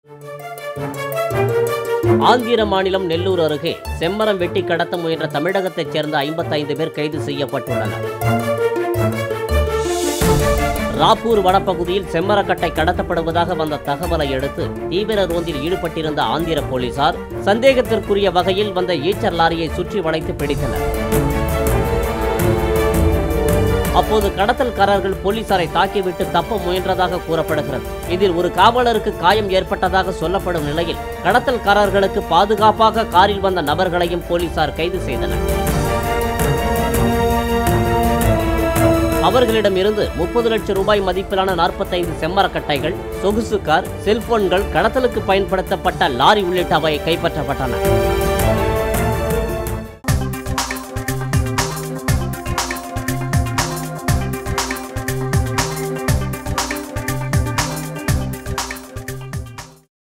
ஆந்திர மாநிலம் நெல்லூர் அருகே செம்மரம் வெட்டி கடத்த முயன்ற தமிழகத்தைச் சேர்ந்த 55 பேர் கைது செய்யப்பட்டுள்ளனர். ராப்பூர் வனப்பகுதியில் செம்மரக்கட்டை கடத்தப்படுவதாக வந்த தகவலை அடுத்து தீவிர ரோந்தில் ஈடுபட்டிருந்த ஆந்திர போலீசார் சந்தேகத்திற்குரிய வகையில் வந்த ஈச்சர் லாரியை சுற்றி வளைத்து பிடித்தனர். அப்போது கடத்தல்காரர்கள் போலீசாரை தாக்கிவிட்டு தப்ப முயன்றதாக கூறப்படுகிறது. இதில் ஒரு காவலருக்கு காயம் ஏற்பட்டதாக சொல்லப்படும் நிலையில் கடத்தல்காரர்களுக்கு பாதுகாப்பாக காரில் வந்த நபர்களையும் போலீசார் கைது செய்தனர். அவர்களிடமிருந்து 30 லட்சம் ரூபாய் மதிப்பிலான 45 செம்மரக்கட்டைகள், சொகுசு கார், செல்போன்கள், கடத்தலுக்கு பயன்படுத்தப்பட்ட லாரி உள்ளிட்டவை கைப்பற்றப்பட்டன.